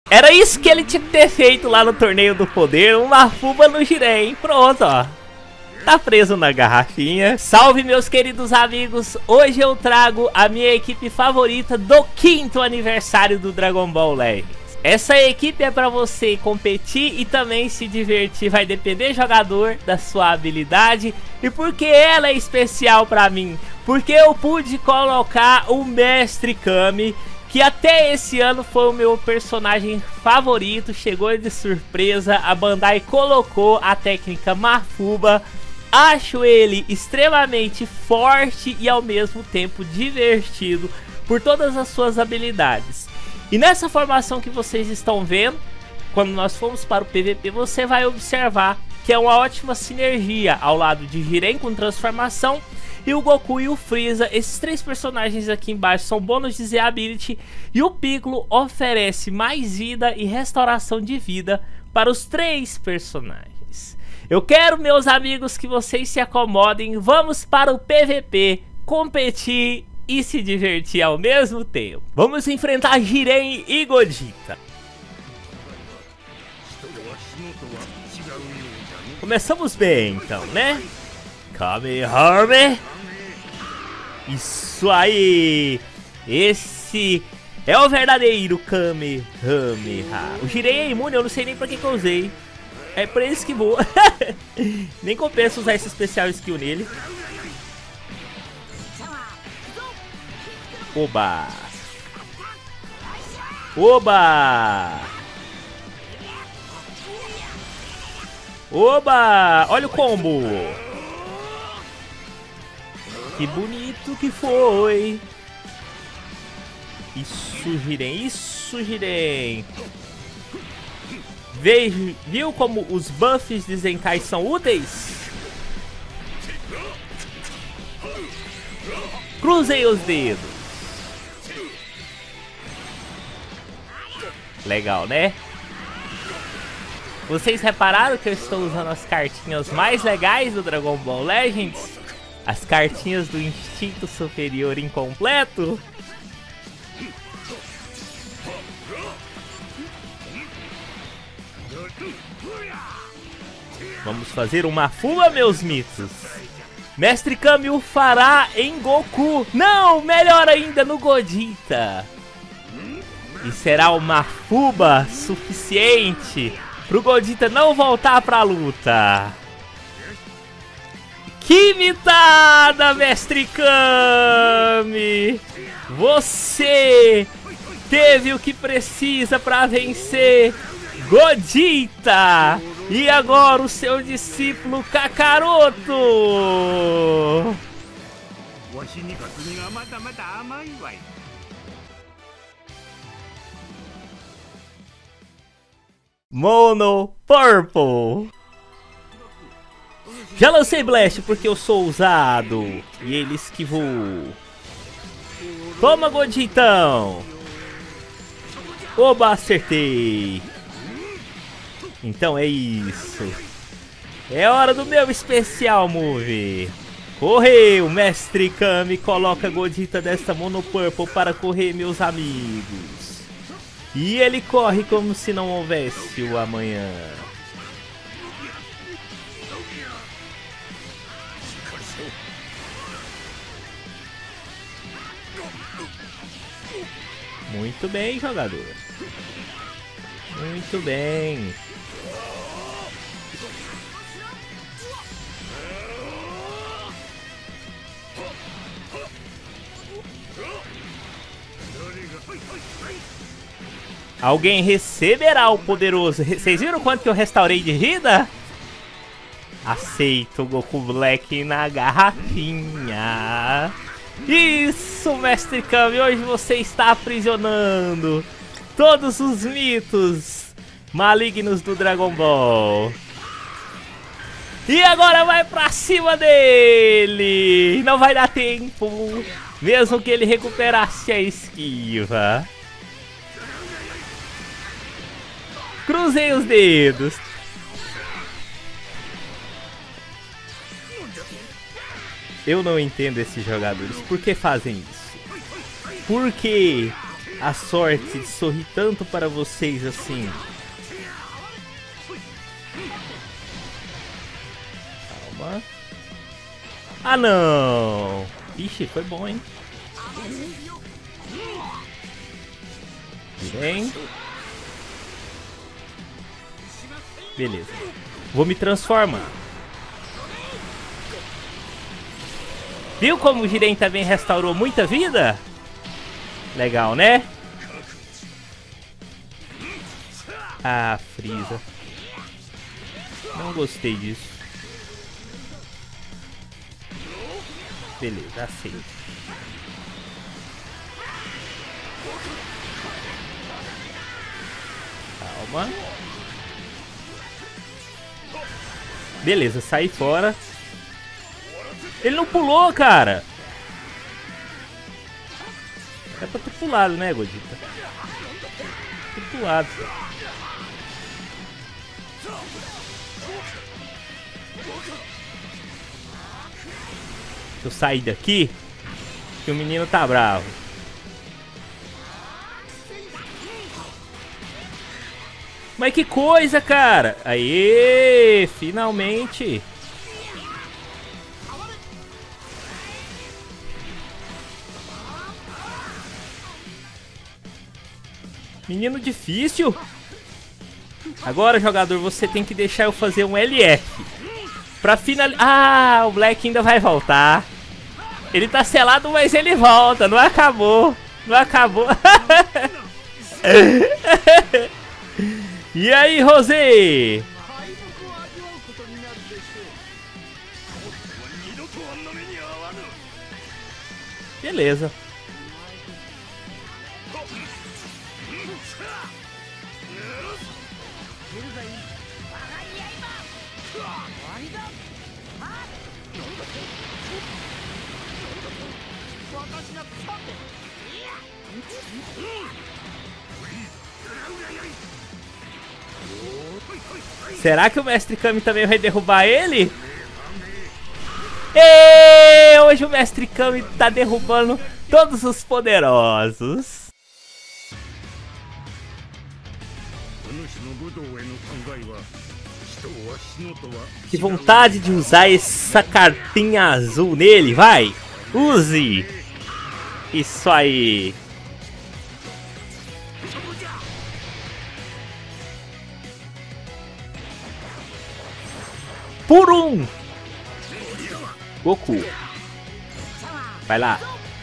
Era isso que ele tinha que ter feito lá no Torneio do Poder. Uma fuba no Jiren. Pronto, ó. Tá preso na garrafinha. Salve, meus queridos amigos. Hoje eu trago a minha equipe favorita do 5º aniversário do Dragon Ball Legends. Essa equipe é pra você competir e também se divertir. Vai depender, jogador, da sua habilidade. E por que ela é especial pra mim? Porque eu pude colocar o Mestre Kami, que até esse ano foi o meu personagem favorito. Chegou de surpresa, a Bandai colocou a técnica Mafuba. Acho ele extremamente forte e ao mesmo tempo divertido por todas as suas habilidades. E nessa formação que vocês estão vendo, quando nós formos para o PVP, você vai observar que é uma ótima sinergia ao lado de Jiren com transformação e o Goku e o Freeza. Esses três personagens aqui embaixo são bônus de Z-Ability e o Piccolo oferece mais vida e restauração de vida para os três personagens. Eu quero, meus amigos, que vocês se acomodem. Vamos para o PVP, competir e se divertir ao mesmo tempo. Vamos enfrentar Jiren e Gogeta. Começamos bem, então, né? Kamehameha. Isso aí. Esse é o verdadeiro Kamehameha. O Jiren é imune, eu não sei nem pra que eu usei. É por isso que voa. Nem compensa usar esse especial skill nele. Oba! Oba! Oba! Olha o combo! Que bonito que foi! Isso, Jiren! Isso, Jiren! Viu como os buffs de Zenkai são úteis? Cruzei os dedos! Legal, né? Vocês repararam que eu estou usando as cartinhas mais legais do Dragon Ball Legends? As cartinhas do Instinto Superior Incompleto? Vamos fazer uma fuga, meus mitos. Mestre Kami o fará em Goku. Não, melhor ainda, no Gogeta. E será uma fuba suficiente pro Gogeta não voltar pra luta. Que mitada, Mestre Kami! Você teve o que precisa pra vencer Gogeta! E agora o seu discípulo Kakaroto! Mono Purple. Já lancei Blast porque eu sou ousado e ele esquivou. Toma, Gogetão. Oba, acertei. Então é isso. É hora do meu especial move. Correu, Mestre Kami coloca Gogeta desta Mono Purple para correr, meus amigos. E ele corre como se não houvesse o amanhã. Muito bem, jogador. Muito bem. Alguém receberá o poderoso. Vocês viram quanto que eu restaurei de vida? Aceito o Goku Black na garrafinha. Isso, Mestre Kami. Hoje você está aprisionando todos os mitos malignos do Dragon Ball. E agora vai pra cima dele. Não vai dar tempo. Mesmo que ele recuperasse a esquiva. Cruzei os dedos. Eu não entendo esses jogadores. Por que fazem isso? Por quê? a sorte de sorrir tanto para vocês assim. Calma. Ah, não! Ixi, foi bom, hein? Bem. Beleza. Vou me transformar. Viu como o Jiren também restaurou muita vida? Legal, né? Ah, Frieza. Não gostei disso. Beleza, aceito. Calma. Beleza, sai fora. Ele não pulou, cara. É pra ter pulado, né, Godita? Ter pulado. Deixa eu sair daqui, que o menino tá bravo. Mas que coisa, cara! Aê, finalmente! Menino difícil. Agora, jogador, você tem que deixar eu fazer um LF pra finalizar. Ah, o Black ainda vai voltar. Ele tá selado, mas ele volta. Não acabou. Não acabou. E aí, Rosé? Beleza. Será que o Mestre Kami também vai derrubar ele? E hoje o Mestre Kami tá derrubando todos os poderosos. Que vontade de usar essa cartinha azul nele, vai! Use! Isso aí! Por um! Goku. Vai lá.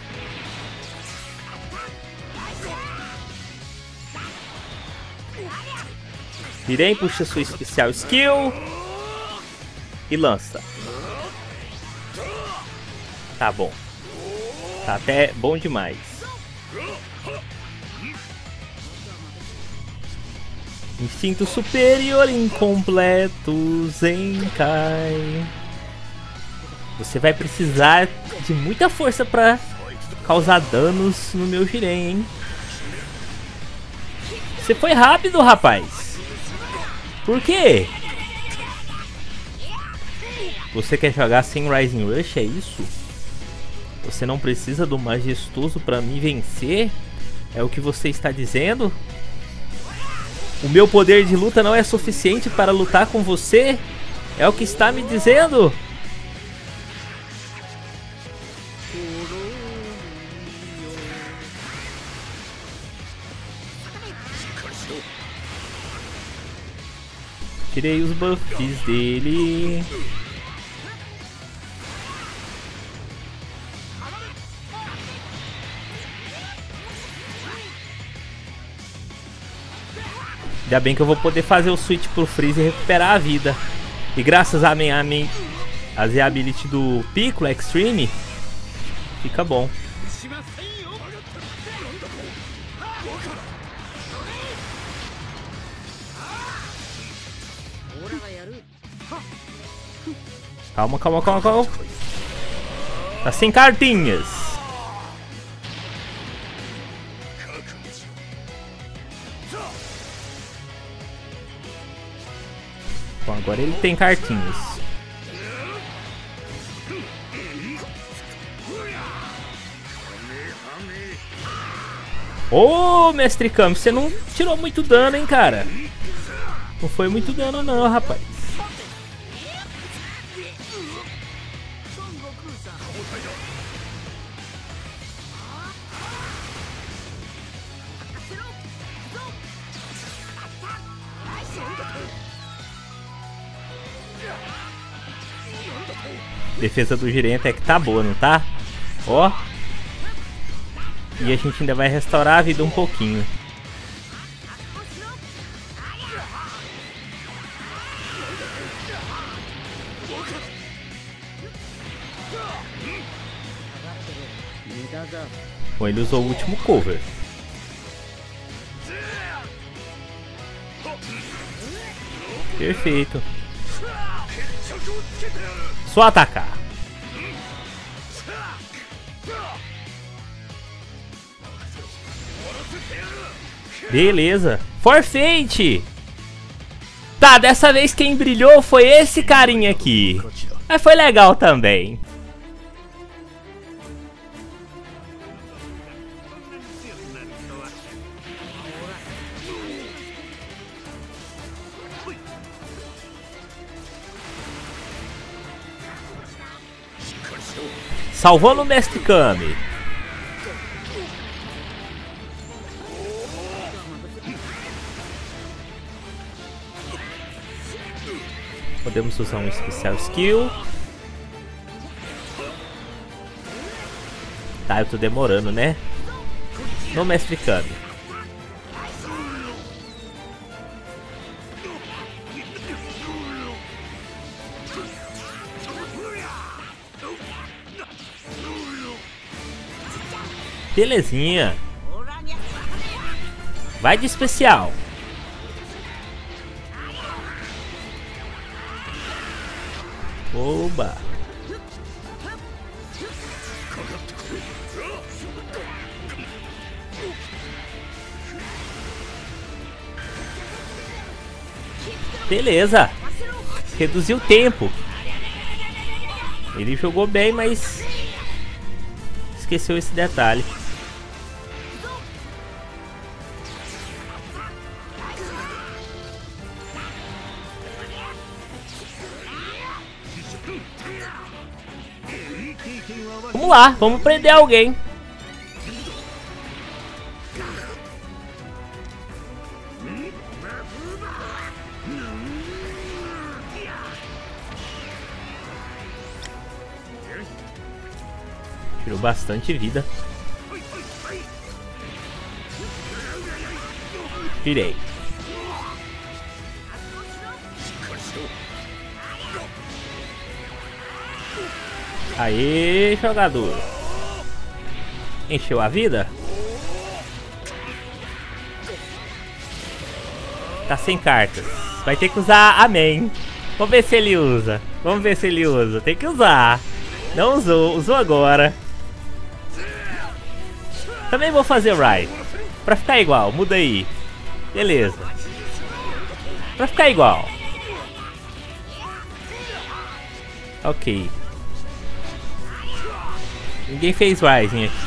Jiren puxa sua especial skill. E lança. Tá bom. Tá até bom demais. Instinto superior incompleto, Zenkai. Você vai precisar de muita força pra causar danos no meu Jiren, hein? Você foi rápido, rapaz. Por quê? Você quer jogar sem Rising Rush, é isso? Você não precisa do majestoso pra me vencer? É o que você está dizendo? O meu poder de luta não é suficiente para lutar com você? É o que está me dizendo? Tirei os buffs dele. Ainda bem que eu vou poder fazer o switch pro Freeze e recuperar a vida. E graças a Z ability do Piccolo Extreme, fica bom. Calma, calma, calma, calma. Tá sem cartinhas. Bom, agora ele tem cartinhas. Ô, mestre Kami, você não tirou muito dano, hein, cara? Não foi muito dano não, rapaz. Defesa do Jiren até que tá boa, não tá? Ó. E a gente ainda vai restaurar a vida um pouquinho. Bom, ele usou o último cover. Perfeito. Só atacar. Beleza. Forfeit. Tá, dessa vez quem brilhou foi esse carinha aqui. Mas foi legal também. Salvando o mestre Kami. Podemos usar um especial skill. Tá, eu tô demorando, né? No mestre Kami. Belezinha. Vai de especial. Oba. Beleza. Reduziu o tempo. Ele jogou bem, mas esqueceu esse detalhe. Vamos lá, vamos prender alguém. Tirou bastante vida. Tirei. Aê, jogador. Encheu a vida? Tá sem cartas. Vai ter que usar Amém. Vamos ver se ele usa. Vamos ver se ele usa. Tem que usar. Não usou. Usou agora. Também vou fazer Rai. Pra ficar igual. Muda aí. Beleza. Pra ficar igual. Ok. Ninguém fez Rising aqui.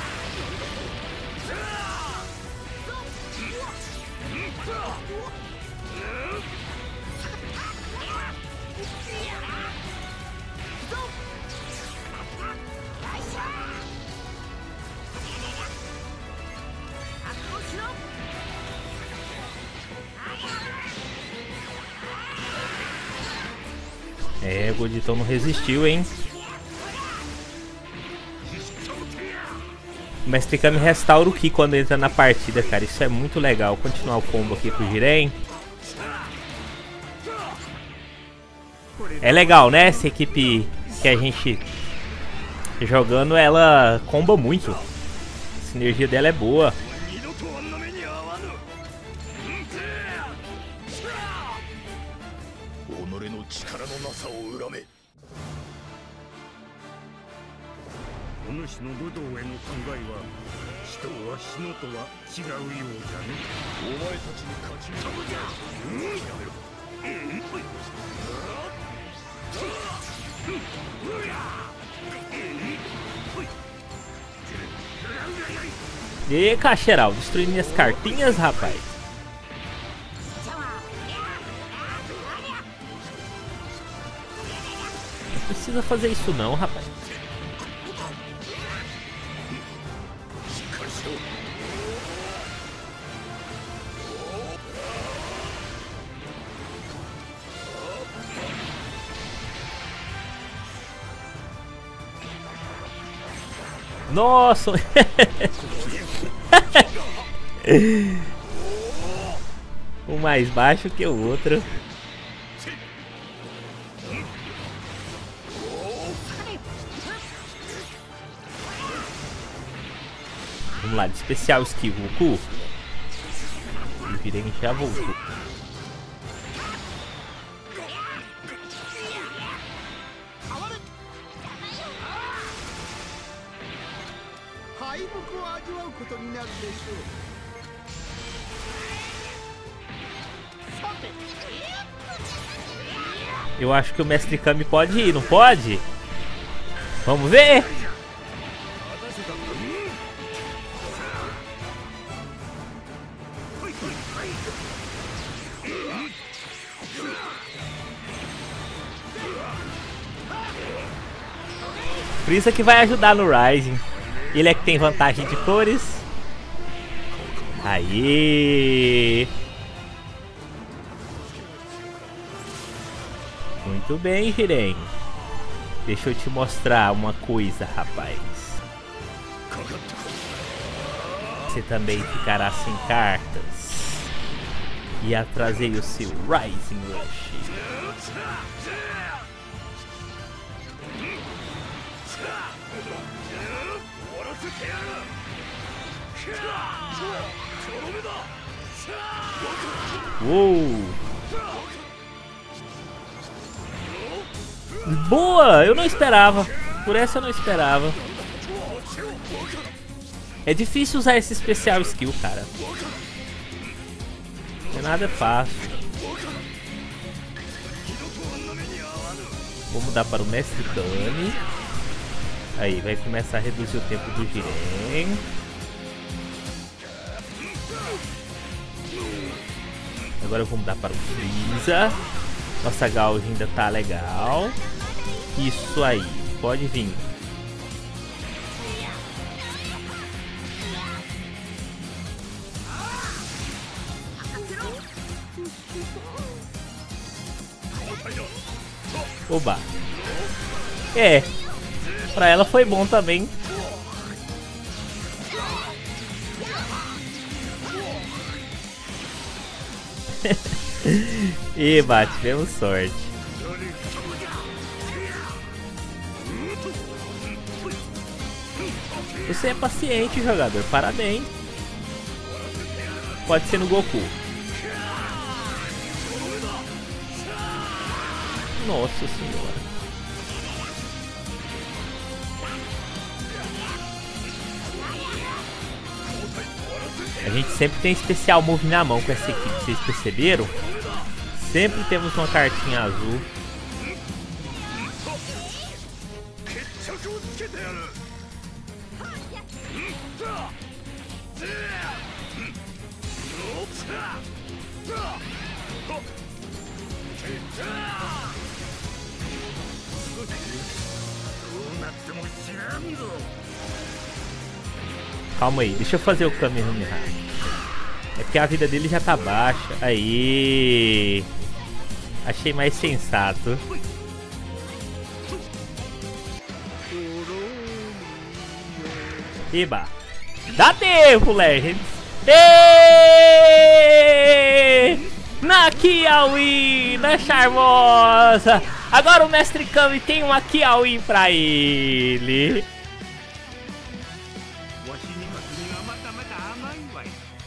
É, o Goditão não resistiu, hein? O mestre Kami restaura o Ki quando entra na partida, cara. Isso é muito legal. Continuar o combo aqui pro Jiren. É legal, né? Essa equipe que a gente jogando, ela comba muito. A sinergia dela é boa. E Cacheral, destruindo minhas cartinhas, rapaz. Não precisa fazer isso não, rapaz. Nossa! Um mais baixo que o outro. Vamos lá, de especial skill Goku. O Jiren já voltou. Eu acho que o Mestre Kami pode ir, não pode? Vamos ver! Freeza que vai ajudar no Rising. Ele é que tem vantagem de cores. Aí. Muito bem, Jiren. Deixa eu te mostrar uma coisa, rapaz. Você também ficará sem cartas. E atrasei o seu Rising Rush. Uou! Boa! Eu não esperava. Por essa eu não esperava. É difícil usar esse especial skill, cara. Não é nada fácil. Vou mudar para o Mestre Kami. Aí, vai começar a reduzir o tempo do Jiren. Agora eu vou mudar para o Freeza. Nossa gauge ainda tá legal. Isso aí, pode vir. Oba. É, pra ela foi bom também. Eba, tivemos sorte. Você é paciente, jogador. Parabéns. Pode ser no Goku. Nossa senhora. A gente sempre tem especial move na mão com essa equipe, vocês perceberam? Sempre temos uma cartinha azul. Calma aí, deixa eu fazer o Kamehameha. É porque a vida dele já tá baixa. Aí, achei mais sensato. Eba. Dá tempo, Legends. Na Kiawi, na charmosa. Agora o Mestre Kami tem uma Kiawi pra ele.